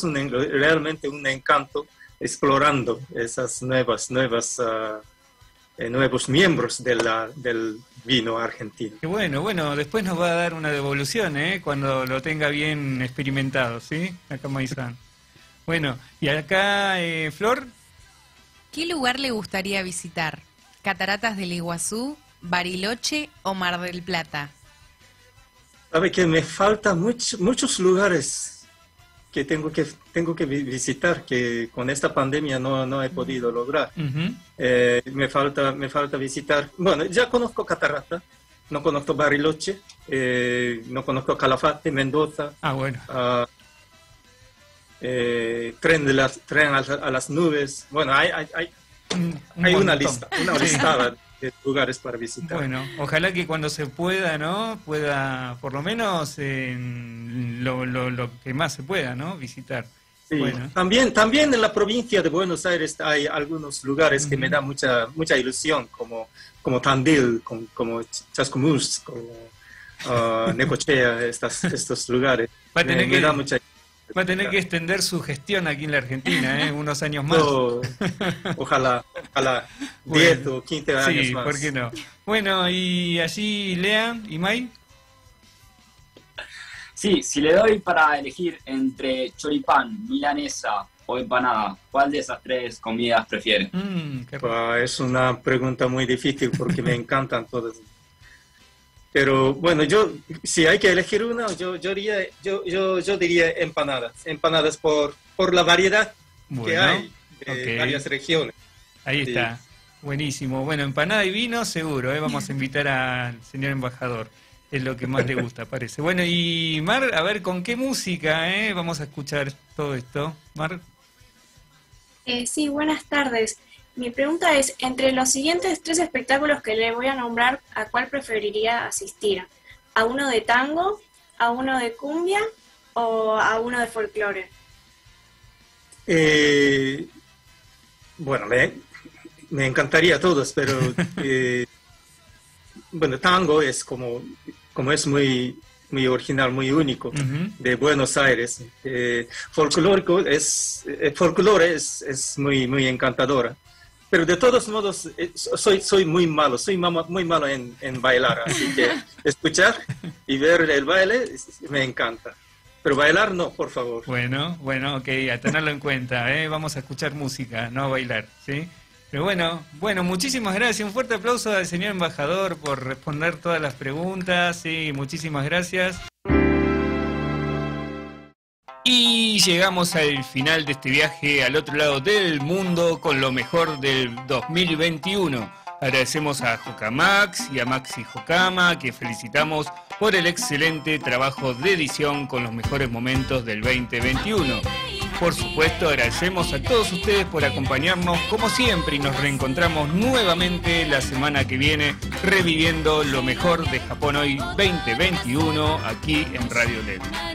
realmente un encanto explorando esas nuevas nuevos miembros del vino argentino. Qué bueno, bueno, después nos va a dar una devolución, cuando lo tenga bien experimentado, ¿sí? Acá Maizán. Bueno, y acá, Flor. ¿Qué lugar le gustaría visitar? ¿Cataratas del Iguazú, Bariloche o Mar del Plata? Sabe que me faltan muchos lugares que tengo que visitar, que con esta pandemia no he podido lograr. Me falta visitar. Bueno, ya conozco Catarata, no conozco Bariloche, no conozco Calafate, Mendoza. Bueno. Tren a las nubes. Bueno, hay una listada de lugares para visitar. Bueno, ojalá que cuando se pueda, ¿no? Pueda, por lo menos, lo que más se pueda, ¿no? Visitar. Sí. Bueno. También en la provincia de Buenos Aires hay algunos lugares que me dan mucha ilusión, como Tandil, como Chascomús, como Necochea, estos lugares. Va a tener que extender su gestión aquí en la Argentina, unos años más. Ojalá 10 o 15 años más. ¿Por qué no? Bueno, y allí, Lea y May. Sí, si le doy para elegir entre choripán, milanesa o empanada, ¿cuál de esas tres comidas prefiere? Es una pregunta muy difícil porque me encantan todas. Pero bueno, si hay que elegir una, yo diría empanadas por la variedad que hay de varias regiones. Ahí está, buenísimo. Bueno, empanada y vino seguro, vamos a invitar al señor embajador, es lo que más le gusta, parece. Bueno, y Mar, a ver, ¿con qué música vamos a escuchar todo esto? Mar. Sí, buenas tardes. Mi pregunta es, entre los siguientes 3 espectáculos que le voy a nombrar, ¿a cuál preferiría asistir? ¿A uno de tango, a uno de cumbia o a uno de folclore? Bueno, me encantaría todos, pero bueno, tango es como es muy original, muy único, de Buenos Aires. Folclore es muy encantadora. Pero de todos modos, soy muy malo en bailar, así que escuchar y ver el baile me encanta. Pero bailar no, por favor. Bueno, ok, a tenerlo en cuenta, vamos a escuchar música, no a bailar, ¿sí? Pero bueno, muchísimas gracias, un fuerte aplauso al señor embajador por responder todas las preguntas, sí, muchísimas gracias. Y llegamos al final de este viaje al otro lado del mundo con lo mejor del 2021. Agradecemos a Jocamax y a Maxi Jocama, que felicitamos por el excelente trabajo de edición con los mejores momentos del 2021. Por supuesto, agradecemos a todos ustedes por acompañarnos como siempre y nos reencontramos nuevamente la semana que viene reviviendo lo mejor de Japón Hoy 2021 aquí en Radio LED.